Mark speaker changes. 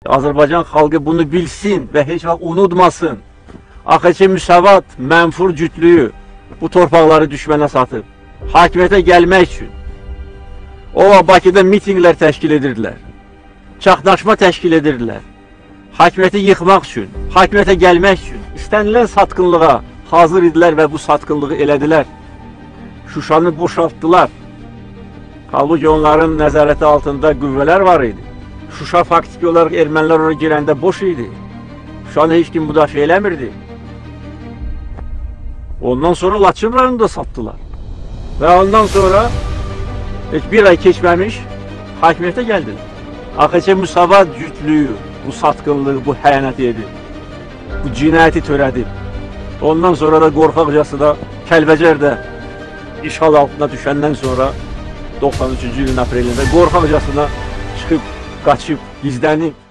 Speaker 1: Azərbaycan xalqı bunu bilsin və heç vaxt unutmasın. AXC Müsavat, mənfur cütlüyü bu torpaqları düşmənə satıb. Hakimiyyətə gəlmək üçün. O, Bakıda mitinglər təşkil edirdilər. Çaxnaşma təşkil edirdilər. Hakimiyyəti yıxmaq üçün, hakimiyyətə gəlmək üçün. İstənilən satqınlığa hazır idilər və bu satqınlığı elədilər. Şuşanı boşaltdılar. Halbuki onların nəzarəti altında qüvvələr var idi. Şuşa faktiki olaraq ermənilər oraya girəndə boş idi. Şuşanı heç kim müdafiə eləmirdi. Ondan sonra Laçın rayonunu da sattılar. Və ondan sonra heç bir ay keçməmiş hakimiyyətə gəldilər. AXC Müsavat cütlüyü bu satqınlığı, bu xəyanəti edib. Bu cinayəti törədib. Ondan sonra da qorxaqcası da Kəlbəcər də işğal altına düşəndən sonra 93-cü ilin aprelində qorxaqcasına çıxıb, qaçıb, gizlənib.